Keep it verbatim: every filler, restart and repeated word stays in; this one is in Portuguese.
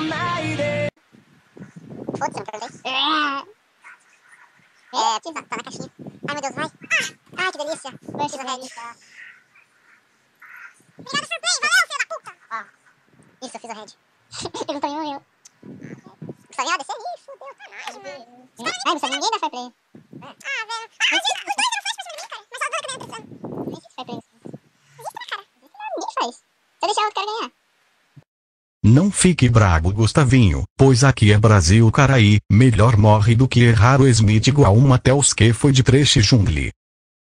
Foda-se, não perguntei. É, tá, tá na caixinha. Ai, meu Deus, vai. Ah, ai, que delícia. Fiz o Red. Obrigada, Surplay. Valeu, filha da puta. Ó, isso, eu fiz o Red. Ele não também morreu. Só vinha descer? Ih, fudeu, caralho, velho. Ai, não sabe ninguém da Fireplay. Ah, velho. Ah, os dois eram flash pra cima de mim, cara. Mas só o dois que eu ganhei precisando. Não existe Fireplay. Existe, né, cara? Ninguém faz. Se eu deixar o outro cara ganhar. Não fique brabo, Gustavinho, pois aqui é Brasil, caraí. Melhor morre do que errar o Smith igual uma Tails que foi de treche jungle.